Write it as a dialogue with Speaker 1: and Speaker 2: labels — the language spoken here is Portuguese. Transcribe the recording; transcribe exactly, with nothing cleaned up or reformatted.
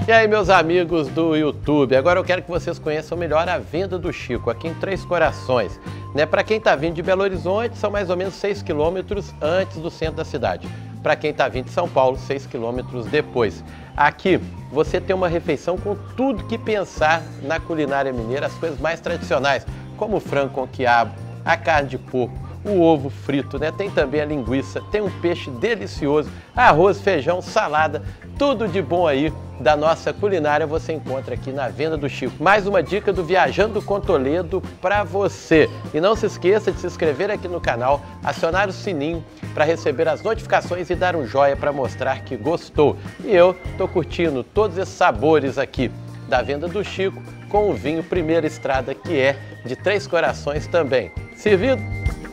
Speaker 1: E aí, meus amigos do YouTube, agora eu quero que vocês conheçam melhor a Venda do Chico, aqui em Três Corações. Né? Para quem está vindo de Belo Horizonte, são mais ou menos seis quilômetros antes do centro da cidade. Para quem está vindo de São Paulo, seis quilômetros depois. Aqui você tem uma refeição com tudo que pensar na culinária mineira, as coisas mais tradicionais, como o frango com quiabo, a carne de porco, o ovo frito, né? Tem também a linguiça, tem um peixe delicioso, arroz, feijão, salada, tudo de bom aí da nossa culinária você encontra aqui na Venda do Chico. Mais uma dica do Viajando com Toledo para você. E não se esqueça de se inscrever aqui no canal, acionar o sininho para receber as notificações e dar um joinha para mostrar que gostou. E eu tô curtindo todos esses sabores aqui da Venda do Chico com o vinho Primeira Estrada, que é de Três Corações também. Servido?